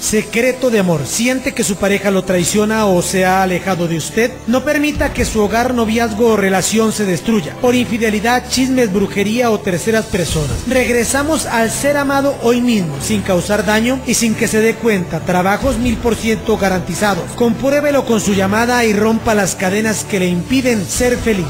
Secreto de amor. ¿Siente que su pareja lo traiciona o se ha alejado de usted? No permita que su hogar, noviazgo o relación se destruya por infidelidad, chismes, brujería o terceras personas. Regresamos al ser amado hoy mismo, sin causar daño y sin que se dé cuenta. Trabajos 1000% garantizados. Compruébelo con su llamada y rompa las cadenas que le impiden ser feliz.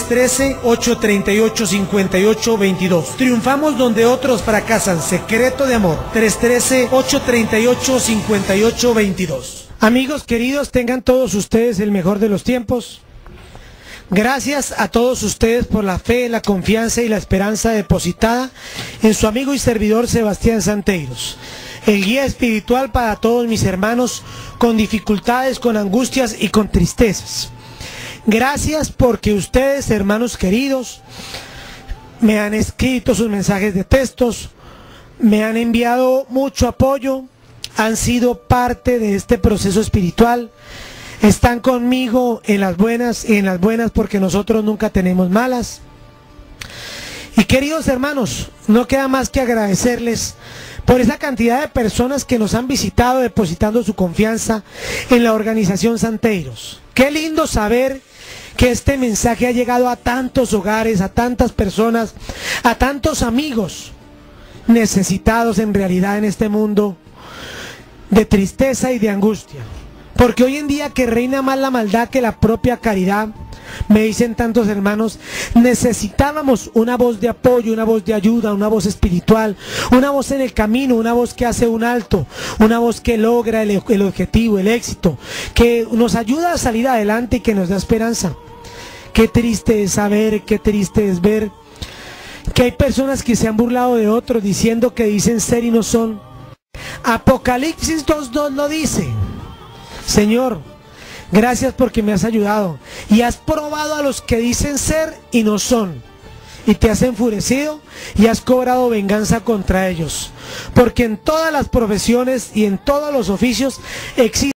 313-838-5822. Triunfamos donde otros fracasan. Secreto de amor. 313-838-5822. Amigos queridos, tengan todos ustedes el mejor de los tiempos. Gracias a todos ustedes por la fe, la confianza y la esperanza depositada en su amigo y servidor Sebastián Santeiros, el guía espiritual para todos mis hermanos con dificultades, con angustias y con tristezas. Gracias porque ustedes, hermanos queridos, me han escrito sus mensajes de textos, me han enviado mucho apoyo, han sido parte de este proceso espiritual, están conmigo en las buenas y en las buenas, porque nosotros nunca tenemos malas. Y queridos hermanos, no queda más que agradecerles por esa cantidad de personas que nos han visitado depositando su confianza en la organización Santeiros. Qué lindo saber que este mensaje ha llegado a tantos hogares, a tantas personas, a tantos amigos necesitados en realidad en este mundo de tristeza y de angustia. Porque hoy en día, que reina más la maldad que la propia caridad, me dicen tantos hermanos, necesitábamos una voz de apoyo, una voz de ayuda, una voz espiritual, una voz en el camino, una voz que hace un alto, una voz que logra el objetivo, el éxito, que nos ayuda a salir adelante y que nos da esperanza. Qué triste es saber, qué triste es ver que hay personas que se han burlado de otros diciendo que dicen ser y no son. Apocalipsis 2:2 lo dice. Señor, gracias porque me has ayudado y has probado a los que dicen ser y no son, y te has enfurecido y has cobrado venganza contra ellos, porque en todas las profesiones y en todos los oficios existe